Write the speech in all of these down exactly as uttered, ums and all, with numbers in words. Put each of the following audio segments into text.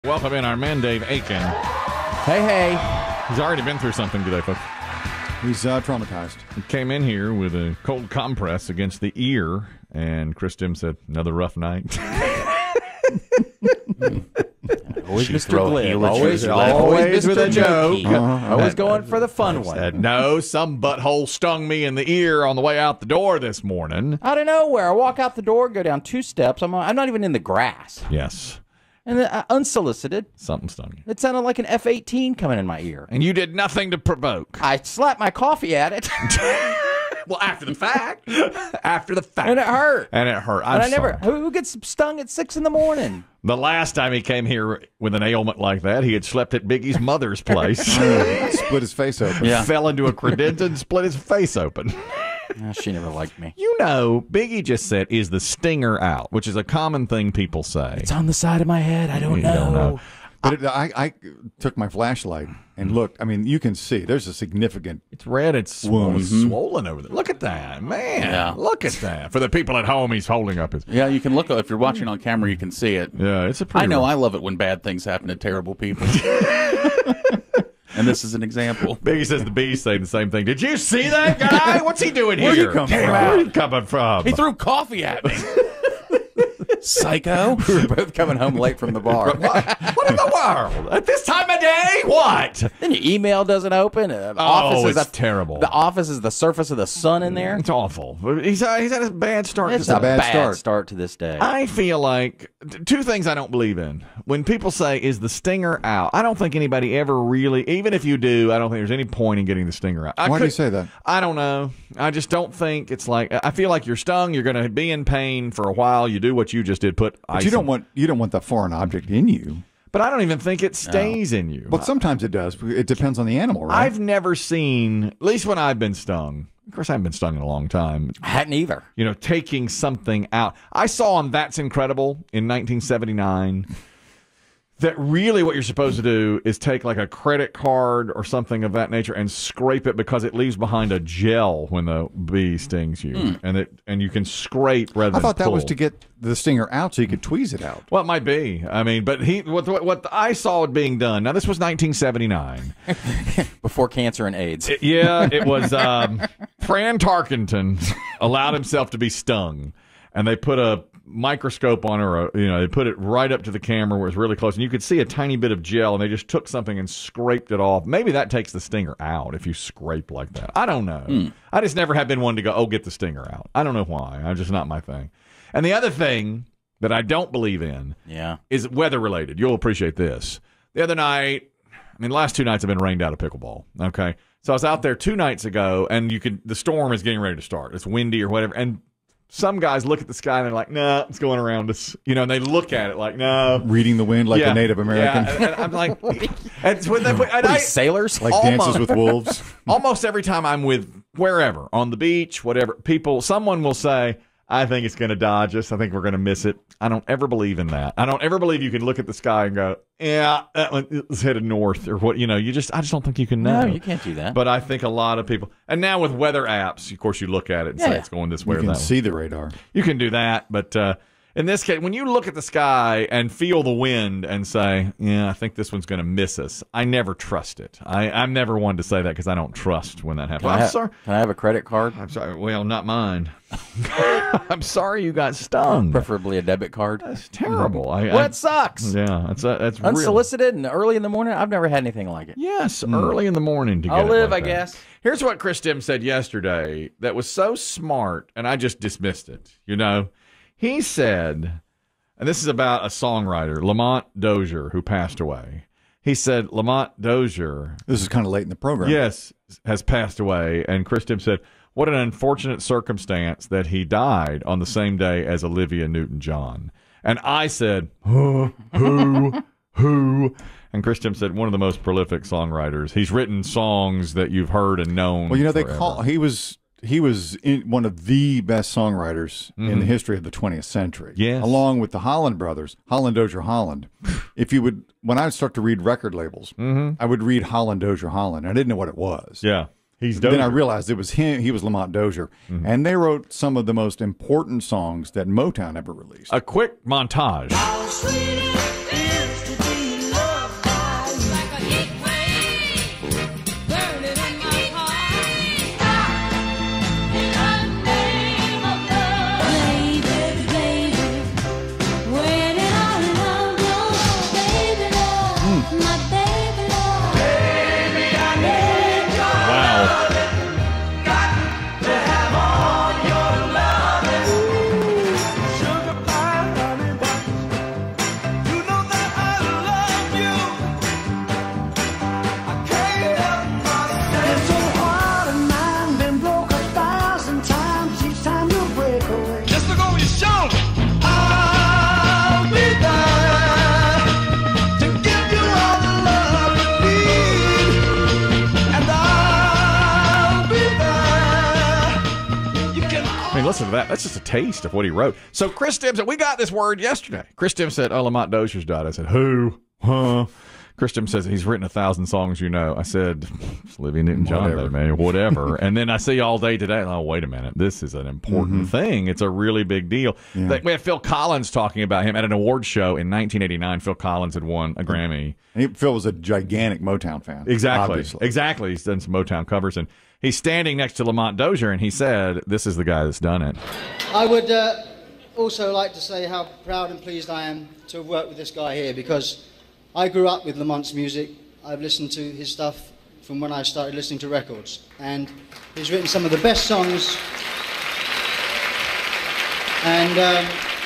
Welcome in our man, Dave Aiken. Hey, hey. He's already been through something today, folks. He's uh, traumatized. He came in here with a cold compress against the ear, and Chris Demm said, another rough night. Always She Mister throw Glib. eulogies Always, left. always with Mister a joke. Jokey. Uh-huh. Always going for the fun one. Said, no, some butthole stung me in the ear on the way out the door this morning. Out of nowhere, I walk out the door, go down two steps. I'm, I'm not even in the grass. Yes, And then, uh, unsolicited, something stung you. it sounded like an F eighteen coming in my ear. And you did nothing to provoke. I slapped my coffee at it, Well, after the fact. After the fact. and it hurt. And it hurt. I'm and I never. sorry. Who, who gets stung at six in the morning? The last time he came here with an ailment like that, he had slept at Biggie's mother's place. Split his face open. Yeah. Fell into a credenza and split his face open. Oh, she never liked me. You know, Biggie just said, is the stinger out, which is a common thing people say. It's on the side of my head. I don't You know. don't know. But it, I, I took my flashlight and looked. I mean, you can see there's a significant. It's red. It's swollen, Wound. swollen over there. Look at that, man. Yeah. Look at that. For the people at home, he's holding up his. Yeah, you can look. If you're watching on camera, you can see it. Yeah, it's a pretty. I know. I love it when bad things happen to terrible people. And this is an example. Biggie says the bees say the same thing. Did you see that guy? What's he doing here? Where'd he come Came from? out. Where'd he coming from? He threw coffee at me. Psycho. We were both coming home late from the bar. What? What in the world? At this time of day? What? Then your email doesn't open. Uh, Oh, office is it's a- terrible. The office is the surface of the sun in there. It's awful. He's uh, he's had a bad start. It's to a the- bad, bad start. start. to this day. I feel like t- two things I don't believe in. When people say, is the stinger out? I don't think anybody ever really, even if you do, I don't think there's any point in getting the stinger out. I Why do you could- say that? I don't know. I just don't think it's like, I feel like you're stung. You're going to be in pain for a while. You do what you just did, put ice But you don't in- want you don't want the foreign object in you. But I don't even think it stays in you. But sometimes it does. It depends on the animal, right? I've never seen, at least when I've been stung, of course I haven't been stung in a long time, I hadn't either. you know, taking something out. I saw on That's Incredible in nineteen seventy-nine that really what you're supposed to do is take like a credit card or something of that nature and scrape it because it leaves behind a gel when the bee stings you. Mm. And it and you can scrape rather I than thought that was pull. to get the stinger out so you could tweeze it out. Well, it might be. I mean, but he what, what, what I saw it being done. Now, this was nineteen seventy-nine. Before cancer and AIDS. It- yeah, it was um, Fran Tarkenton allowed himself to be stung, and they put a microscope on her. You know, they put it right up to the camera where it's really close, and you could see a tiny bit of gel, and they just took something and scraped it off. Maybe that takes the stinger out if you scrape like that. I don't know. Hmm. I just never have been one to go, oh, get the stinger out. I don't know why. I'm just not my thing. And the other thing that I don't believe in Yeah. is weather related. You'll appreciate this. The other night, I mean, the last two nights have been rained out of pickleball. Okay, so I was out there two nights ago, and you could the storm is getting ready to start. It's windy or whatever, and some guys look at the sky and they're like, "Nah, it's going around us," you know, and they look at it like, "No." Reading the wind like Yeah, a Native American. Yeah, and, and I'm like, and when they, and What are I, you, sailors? Like Almost. Dances with Wolves. almost every time I'm with wherever on the beach, whatever, people, someone will say, I think it's going to dodge us. I think we're going to miss it. I don't ever believe in that. I don't ever believe you can look at the sky and go, yeah, that one is headed north or what, you know, you just, I just don't think you can know. No, you can't do that. But I think a lot of people, and now with weather apps, of course, you look at it and say Yeah. it's going this way You or can that way. see the radar. You can do that, but uh, in this case, when you look at the sky and feel the wind and say, yeah, I think this one's going to miss us, I never trust it. I, I'm never one to say that because I don't trust when that happens. Can I I'm ha- sorry. Can I have a credit card? I'm sorry. Well, not mine. I'm sorry you got stung. Preferably a debit card. That's terrible. I, Well, I, it sucks. yeah, that's uh, that's real. Unsolicited and early in the morning. I've never had anything like it. Yes, early in the morning to get I'll it live, like I that. guess. Here's what Chris Demm said yesterday that was so smart, and I just dismissed it. You know, he said, and this is about a songwriter, Lamont Dozier, who passed away. He said, Lamont Dozier, This is kind of late in the program. yes, has passed away, and Chris Demm said, what an unfortunate circumstance that he died on the same day as Olivia Newton-John. And I said, who, who, who? And Chris Demm said, one of the most prolific songwriters. He's written songs that you've heard and known. Well, you know, they forever. call he was he was in, one of the best songwriters in the history of the twentieth century. Yes. Along with the Holland brothers, Holland Dozier Holland. If you would, when I would start to read record labels, I would read Holland Dozier Holland. I didn't know what it was. Yeah. He's Then I Dozier. realized it was him. He was Lamont Dozier, and they wrote some of the most important songs that Motown ever released. A quick montage. How sweet it is to be listen to that. That's just a taste of what he wrote. So Chris Demm said, we got this word yesterday. Chris Demm said, oh, Lamont Dozier's died. I said, who? Huh? Chris Demm says he's written a thousand songs, you know. I said, it's Olivia Newton-John Day, man, whatever. And then I see all day today, oh, wait a minute. This is an important mm-hmm. thing. It's a really big deal. Yeah. We had Phil Collins talking about him at an award show in nineteen eighty-nine. Phil Collins had won a Grammy. And he, Phil was a gigantic Motown fan. Exactly. Obviously. Exactly. He's done some Motown covers. And he's standing next to Lamont Dozier, and he said, this is the guy that's done it. I would uh, also like to say how proud and pleased I am to have worked with this guy here, because I grew up with Lamont's music. I've listened to his stuff from when I started listening to records. And he's written some of the best songs. And um,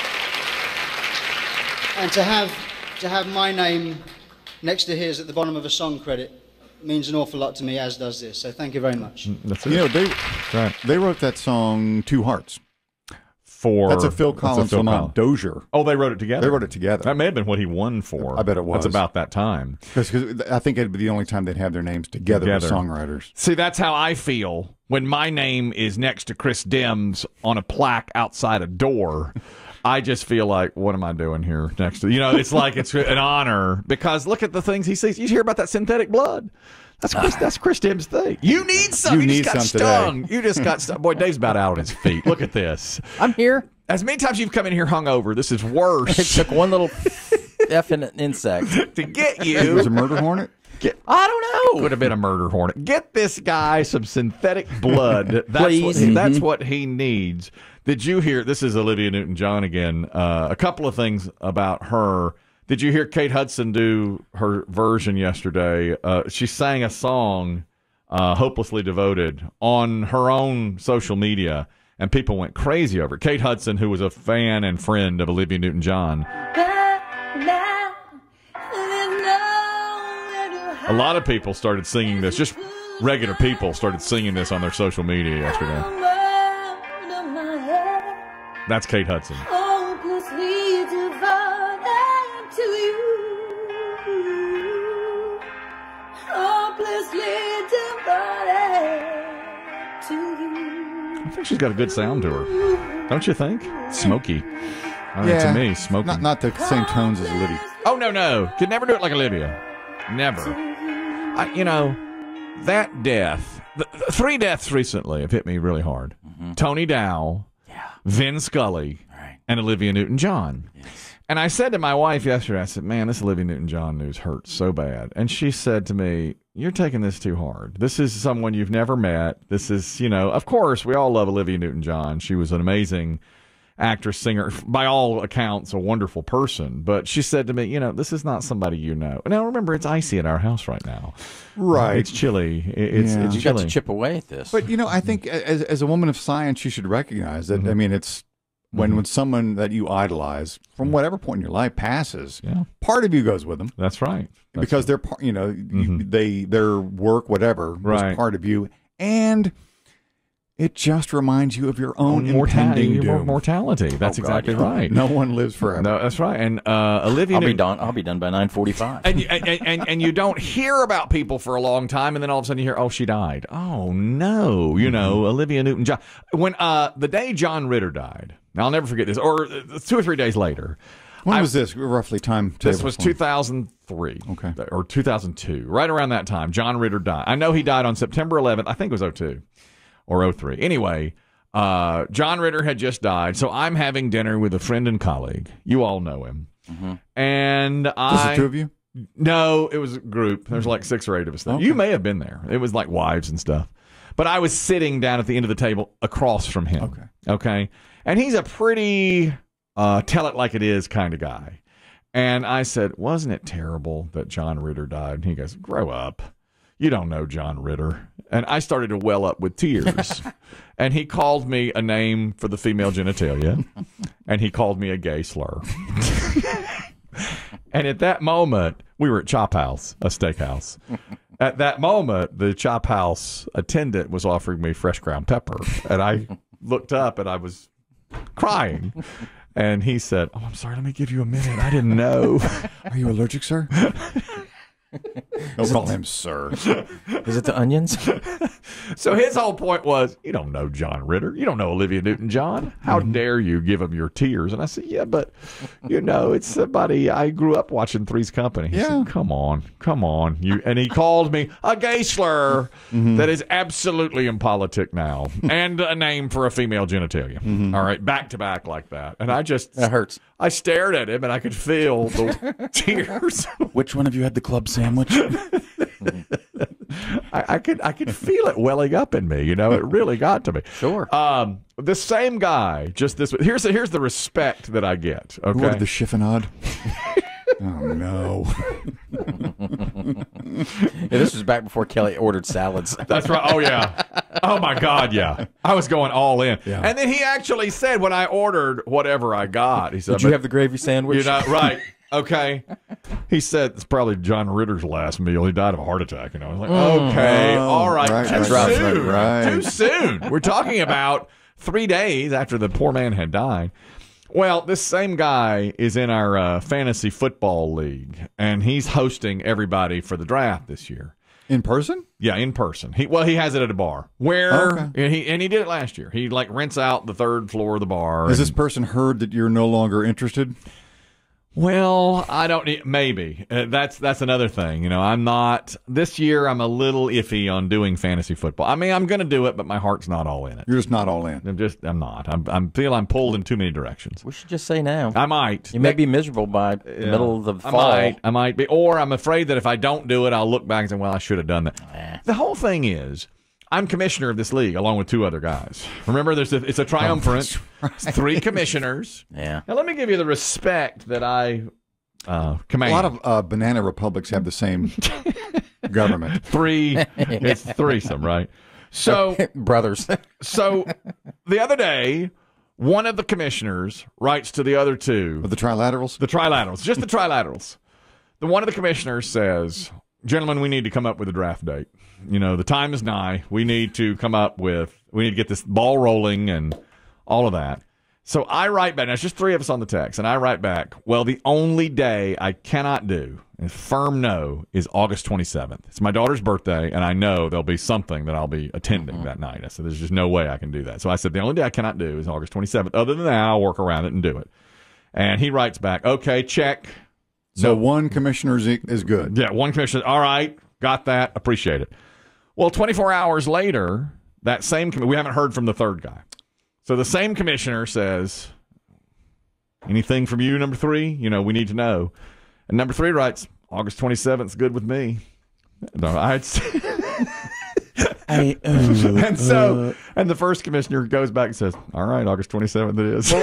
and to have to have my name next to his at the bottom of a song credit means an awful lot to me, as does this. So thank you very much. That's it. You know, they, right. they wrote that song, Two Hearts. For, that's a Phil Collins, Phil Lamont Dozier. Oh, they wrote it together. They wrote it together. That may have been what he won for. I bet it was. That's about that time. Because I think it'd be the only time they'd have their names together, together as songwriters. See, that's how I feel when my name is next to Chris Demm's on a plaque outside a door. I just feel like, what am I doing here next to, you know, it's like it's an honor, because look at the things he sees. You hear about that synthetic blood. That's Chris, that's Chris Demm's thing. You need some. You, you just got stung. Today. You just got stung. Boy, Dave's about out on his feet. Look at this. I'm here. As many times you've come in here hungover, this is worse. It took one little effing insect to get you. It was a murder hornet? Get, I don't know. Could have been a murder hornet. Get this guy some synthetic blood. That's, Please. What, mm-hmm. that's what he needs. Did you hear? This is Olivia Newton-John again. Uh, a couple of things about her. Did you hear Kate Hudson do her version yesterday? Uh, she sang a song, uh, Hopelessly Devoted, on her own social media, and people went crazy over it. Kate Hudson, who was a fan and friend of Olivia Newton-John. A lot of people started singing this. Just regular people started singing this on their social media yesterday. That's Kate Hudson. I think she's got a good sound to her. Don't you think? Smoky. I mean, yeah. To me, smoky. Not, not the same tones as Olivia. Oh, no, no. Could never do it like Olivia. Never. I, you know, that death, the, the three deaths recently have hit me really hard. Mm-hmm. Tony Dow, yeah. Vin Scully, right. and Olivia Newton-John. Yes. And I said to my wife yesterday, I said, man, this Olivia Newton-John news hurts so bad. And she said to me, you're taking this too hard. This is someone you've never met. This is, you know, of course, we all love Olivia Newton-John. She was an amazing actress, singer, by all accounts, a wonderful person. But she said to me, you know, this is not somebody you know. Now, remember, it's icy at our house right now. Right. It's chilly. It's, yeah. it's you chilly. got to chip away at this. But, you know, I think as, as a woman of science, you should recognize that, mm-hmm. I mean, it's when, mm-hmm. when someone that you idolize from whatever point in your life passes, yeah. part of you goes with them. That's right. That's because right. they're, part, you know, mm-hmm. you, they their work, whatever, right. was part of you. And it just reminds you of your own impending mortality. doom. Mortality. That's oh, exactly God, yeah. right. No one lives forever. No, that's right. And uh, Olivia, I'll Newton- be done. I'll be done by nine forty-five. And, you, and, and and you don't hear about people for a long time, and then all of a sudden you hear, "Oh, she died." Oh no, you know, mm-hmm. Olivia Newton-John. When uh, the day John Ritter died, now I'll never forget this. Or two or three days later. When I, was this roughly time? This was two thousand three, okay, or two thousand two, right around that time. John Ritter died. I know he died on September eleventh. I think it was oh two or oh three. Anyway. Uh, John Ritter had just died, so I'm having dinner with a friend and colleague. You all know him. Mm-hmm. And I... Just the two of you? No, it was a group. There's like six or eight of us there. Okay. You may have been there. It was like wives and stuff. But I was sitting down at the end of the table across from him. Okay. Okay? And he's a pretty uh, tell-it-like-it-is kind of guy. And I said, wasn't it terrible that John Ritter died? And he goes, grow up. You don't know John Ritter. And I started to well up with tears. And he called me a name for the female genitalia. And he called me a gay slur. And at that moment, we were at Chop House, a steakhouse. At that moment, the Chop House attendant was offering me fresh ground pepper. And I looked up and I was crying. And he said, oh, I'm sorry, let me give you a minute. I didn't know. Are you allergic, sir? Don't call him sir. Is it the onions? So his whole point was, you don't know John Ritter. You don't know Olivia Newton-John. How Mm-hmm. dare you give him your tears? And I said, yeah, but, you know, it's somebody I grew up watching Three's Company. He Yeah. said, come on, come on. You And he called me a gay slur Mm-hmm. that is absolutely impolitic now and a name for a female genitalia. Mm-hmm. All right, back to back like that. And I just, That hurts. I stared at him and I could feel the tears. Which one of you had the club sandwich? I, I could I could feel it welling up in me. You know, it really got to me. Sure. Um, the same guy, just this. Here's the, here's the respect that I get. Who ordered Okay. the chiffonade? Oh no! Yeah, this was back before Kelly ordered salads. That's right. Oh yeah. Oh my God. Yeah. I was going all in. Yeah. And then he actually said when I ordered whatever I got, he said, Did you "But have the gravy sandwich? you're not right." Okay. He said it's probably John Ritter's last meal. He died of a heart attack. You know, I was like, okay, Oh, all right, right, too right, right, soon, right, right. too soon. We're talking about three days after the poor man had died. Well, this same guy is in our uh, fantasy football league, and he's hosting everybody for the draft this year. In person? Yeah, in person. He well, he has it at a bar where Okay. and he and he did it last year. He like rents out the third floor of the bar. Has and- this person heard that you're no longer interested? Well, I don't. Maybe uh, that's that's another thing. You know, I'm not this year. I'm a little iffy on doing fantasy football. I mean, I'm going to do it, but my heart's not all in it. You're just not all in. I'm just. I'm not. I'm. I'm feel I'm pulled in too many directions. We should just say now. I might. You may be miserable by the Yeah. middle of the I fall. might. I might be. Or I'm afraid that if I don't do it, I'll look back and say, "Well, I should have done that." Eh. The whole thing is, I'm commissioner of this league along with two other guys. Remember, there's a, it's a triumvirate. It's three commissioners. Yeah. Now, let me give you the respect that I uh, command. A lot of uh, banana republics have the same government. Three. It's threesome, right? So, Brothers. so the other day, one of the commissioners writes to the other two, With the trilaterals? the trilaterals, just the trilaterals. The one of the commissioners says, "Gentlemen, we need to come up with a draft date. You know, the time is nigh. We need to come up with. We need to get this ball rolling and all of that." So I write back. Now, it's just three of us on the text, and I write back, well, the only day I cannot do, and firm no, is August twenty-seventh. It's my daughter's birthday, and I know there'll be something that I'll be attending that night. I said, there's just no way I can do that. So I said, the only day I cannot do is August twenty-seventh. Other than that, I'll work around it and do it. And he writes back, okay, check. So one commissioner is, is good. Yeah, one commissioner, all right, got that, appreciate it. Well, twenty-four hours later, that same, commi- we haven't heard from the third guy. So the same commissioner says, anything from you, number three? You know, we need to know. And number three writes, August twenty-seventh is good with me. No, I'd I, uh, and so, and the first commissioner goes back and says, all right, August twenty-seventh it is.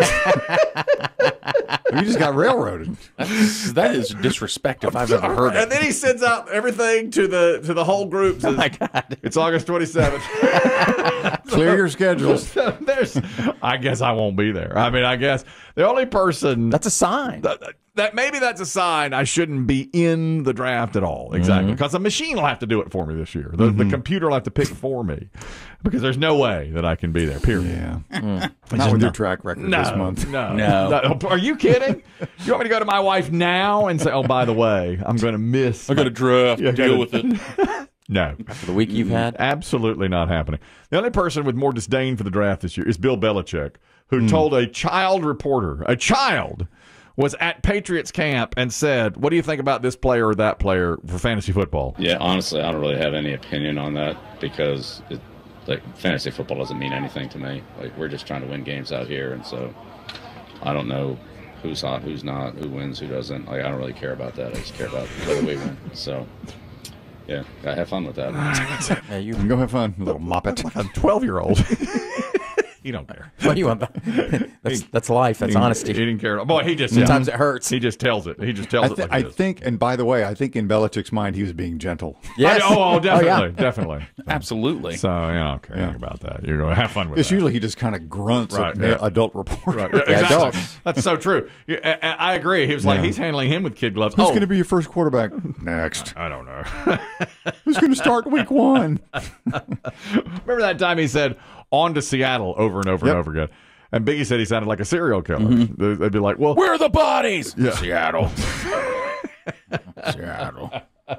You just got railroaded. That is disrespect if I've ever heard And it. then he sends out everything to the to the whole group. Says, oh my God. it's August twenty-seventh. Clear your schedules. So there's, I guess I won't be there. I mean, I guess the only person That's a sign. that, that maybe that's a sign I shouldn't be in the draft at all. Exactly. Because the machine will have to do it for me this year. The, the computer will have to pick for me because there's no way that I can be there, period. Yeah. Not with your track record No, this month. no, No. Are you kidding? You want me to go to my wife now and say, oh, by the way, I'm going to miss. I got a draft. Yeah, Deal gotta- with it. No. For the week you've had. Absolutely not happening. The only person with more disdain for the draft this year is Bill Belichick, who told a child reporter, a child, was at Patriots camp and said, what do you think about this player or that player for fantasy football? Yeah, honestly, I don't really have any opinion on that because it, like fantasy football doesn't mean anything to me. Like we're just trying to win games out here, and so I don't know who's hot, who's not, who wins, who doesn't. Like I don't really care about that. I just care about whether we win. So yeah, I have fun with that. Yeah, you, Go have fun, little moppet. A twelve-year-old. You don't care. what do you want? That's, that's life. That's He- honesty. He didn't care. Boy, he just Sometimes it hurts. He just tells it. He just tells I, it th- like I it is. think, and by the way, I think in Belichick's mind, he was being gentle. Yes. I- oh, oh, definitely, yeah. definitely. Absolutely. So you know, okay, Yeah. about that. You're going to have fun with It's that. usually he just kind of grunts Right, at yeah. adult reporter. Right. Yeah, Yeah, exactly. adults. That's so true. You- I, I I agree. He was like, Yeah. he's handling him with kid gloves. Who's oh, going to be your first quarterback? Next. I don't know. Who's going to start week one? Remember that time he said, on to Seattle over and over Yep. and over again. And Biggie said he sounded like a serial killer. They- They'd be like, well, Where are the bodies? Yeah. Seattle. Seattle.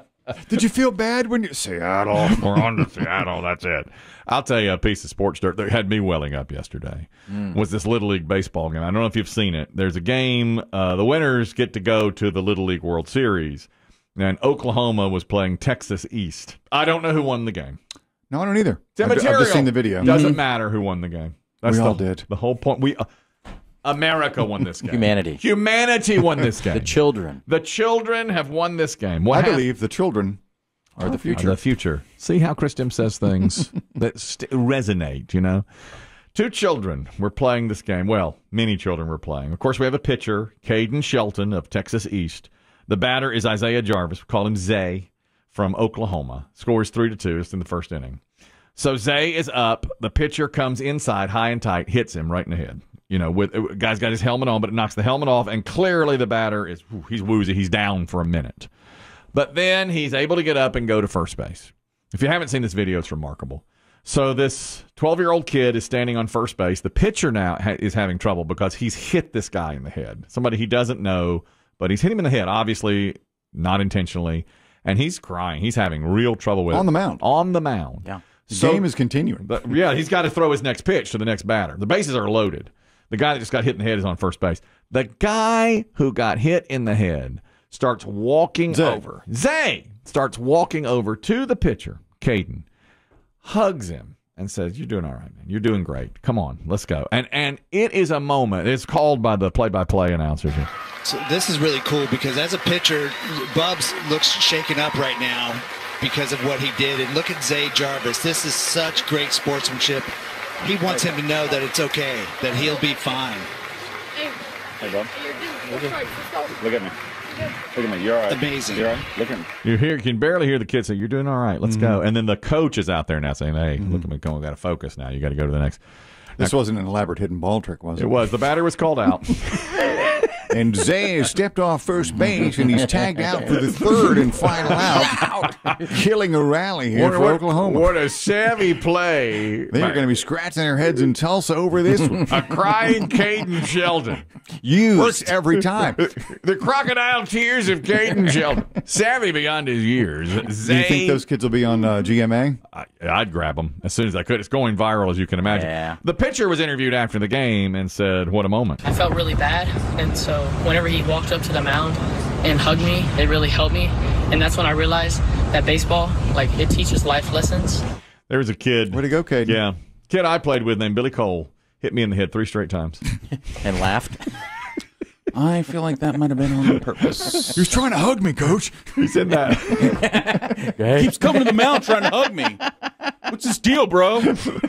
Did you feel bad when you Seattle? We're on to Seattle. That's it. I'll tell you a piece of sports dirt that had me welling up yesterday mm. was this Little League baseball game. I don't know if you've seen it. There's a game. Uh, the winners get to go to the Little League World Series, and Oklahoma was playing Texas East. I don't know who won the game. No, I don't either. It's I've, I've just seen the video. Doesn't mm-hmm. matter who won the game. That's we the, all did. The whole point. We. Uh, America won this game. Humanity. Humanity won this game. The children. The children have won this game. What I hap- believe the children are the future. Are the future. See how Chris Demm says things that st- resonate, you know? Two children were playing this game. Well, many children were playing. Of course, we have a pitcher, Caden Shelton of Texas East. The batter is Isaiah Jarvis. We call him Zay from Oklahoma. Scores three to two. It's in the first inning. So Zay is up. The pitcher comes inside, high and tight, hits him right in the head. You know, with guy's got his helmet on, but it knocks the helmet off, and clearly the batter is he's woozy. He's down for a minute. But then he's able to get up and go to first base. If you haven't seen this video, it's remarkable. So this twelve-year-old kid is standing on first base. The pitcher now ha- is having trouble because he's hit this guy in the head. Somebody he doesn't know, but he's hit him in the head, obviously not intentionally, and he's crying. He's having real trouble with it. On the mound. On the mound. Yeah. The so, game is continuing. But, yeah, he's got to throw his next pitch to the next batter. The bases are loaded. The guy that just got hit in the head is on first base. The guy who got hit in the head starts walking Zay. over. Zay starts walking over to the pitcher, Caden, hugs him, and says, "You're doing all right, man. You're doing great. Come on, let's go." And and it is a moment. It's called by the play-by-play announcer. So this is really cool because as a pitcher, Bubs looks shaken up right now because of what he did. And look at Zay Jarvis. This is such great sportsmanship. He wants him to know that it's okay, that he'll be fine. Hey, bub. Look at, look at me. Look at me. You're all right. Amazing. You're all right. Look at me. You hear, you can barely hear the kid say, "You're doing all right. Let's mm-hmm. go." And then the coach is out there now saying, "Hey, mm-hmm. look at me. Come on, got to focus now. You got to go to the next." This now, wasn't an elaborate hidden ball trick, was it? It was. The batter was called out. And Zay has stepped off first base, and he's tagged out for the third and final out, killing a rally here what, for what, Oklahoma. What a savvy play. They're going to be scratching their heads in Tulsa over this one. A crying Caden Sheldon. Works every time. The crocodile tears of Caden Sheldon. Savvy beyond his years. Zay, Do you think those kids will be on uh, G M A? I, I'd grab them as soon as I could. It's going viral, as you can imagine. Yeah. The pitcher was interviewed after the game and said, "What a moment." I felt really bad, and so whenever he walked up to the mound and hugged me, it really helped me. And that's when I realized that baseball, like, it teaches life lessons. There was a kid. Where'd he go, Caden? Yeah. Kid I played with named Billy Cole hit me in the head three straight times. And laughed. I feel like that might have been on purpose. He was trying to hug me, Coach. He said that. Keeps coming to the mound trying to hug me. What's this deal, bro?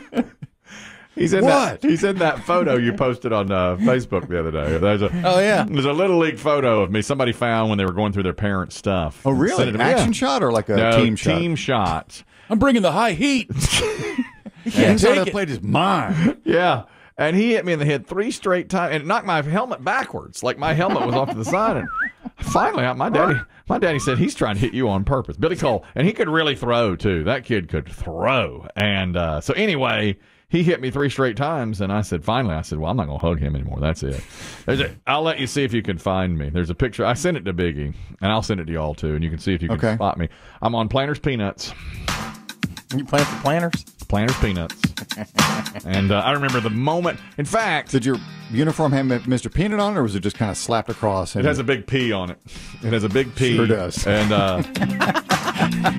He's in what? That, he's in that photo you posted on uh, Facebook the other day. There's a, oh, yeah. There's a Little League photo of me somebody found when they were going through their parents' stuff. Oh, really? Sent it An to me. action Yeah. shot or like a no, team shot? Team shot. I'm bringing the high heat. Yeah, his take other it. plate is mine. Yeah. And he hit me in the head three straight times and it knocked my helmet backwards. Like my helmet was off to the side. And finally, my daddy my daddy said he's trying to hit you on purpose. Billy Cole. And he could really throw, too. That kid could throw. And uh, so anyway, he hit me three straight times. And I said, finally, I said, well, I'm not going to hug him anymore. That's it. There's a, I'll let you see if you can find me. There's a picture. I sent it to Biggie. And I'll send it to y'all, too. And you can see if you can okay. spot me. I'm on Planters Peanuts. You playing for Planters? Planters Peanuts. And uh, I remember the moment. In fact, did your uniform have Mister Peanut on it, or was it just kind of slapped across? It has a big P on it. It has a big P. Sure does. And uh,